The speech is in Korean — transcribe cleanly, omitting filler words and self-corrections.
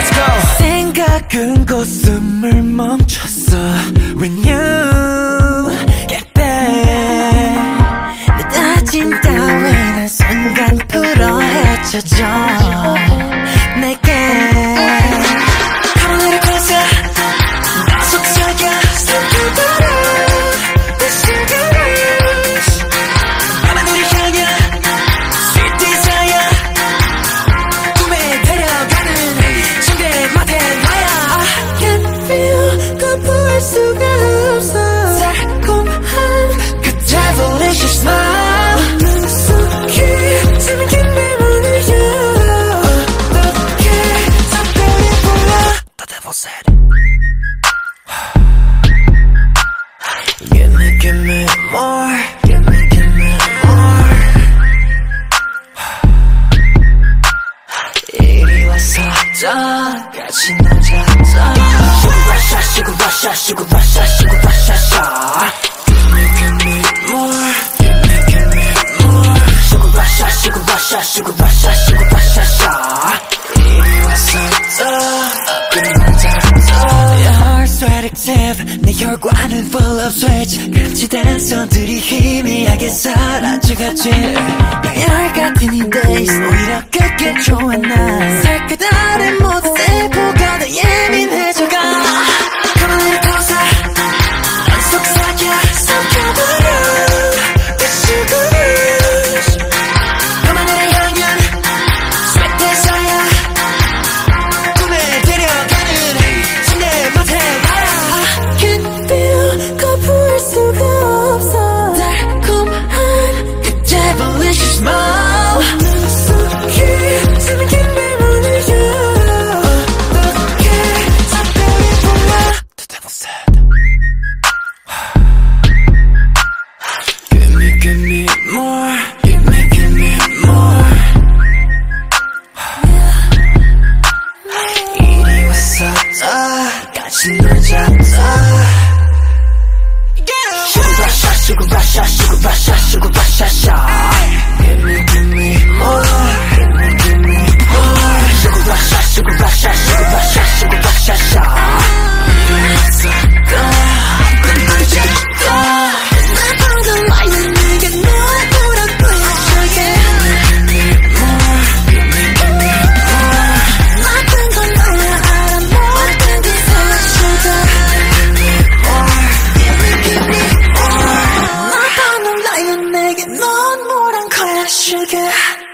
Let's go. 생각은 곧 숨을 멈췄어 When you get back 내 다짐 따윈 순간 풀어 헤쳐져 내게 하늘을 벗어 나 속삭여 숨겨버려 내 시간을 밤하늘을 향해 Sweet desire 꿈에 데려가는 침대 맡에 나야 I can feel 거부할 수가 없어 달콤한 그 devilish smile 눈 속에 잠긴 내 문을 열어 어떻게 작별이 불러 The devil said Give me more Give me more 이리 와서 더 같이 놀자 Sugar rush, sugar rush, sugar rush, sugar rush Give me more Give me more Sugar rush, sugar rush, sugar rush, sugar rush 이리 와서 더 그래 놀자 Your heart's addictive 내 혈관은 full of switch 감지된 손들이 희미하게 사라져가지 열 같은 이 days 오히려 그게 좋아 난 살그다른 모든 세포가 더 예민해져가 가만히 벗어 난 속삭여 삼켜버려 내 수고를 밤하늘을 향한 sweet desire 꿈에 데려가는 침대 맡에 I can feel 거부할 수가 없어 달콤한 그 devilish smile 눈 속에 잠긴 내 문을 열어 어떻게 작별이 불러 The devil said Give me more Give me more 이리 와서 더 같이 놀자 Sugar rush, sugar rush, sugar rush, sugar rush, Give me more Give me more Sugar rush, sugar rush, sugar rush, sugar rush, 이리 와서 더 끝나자 날 방금 와있는 네가 너의 뭐라고 해줄게 Give me more Give me more 모든 건 너를 알아 모든 게 사라져도 Give me more Give me more 날 방금 와있는 내게 넌 뭐란 거야 sugar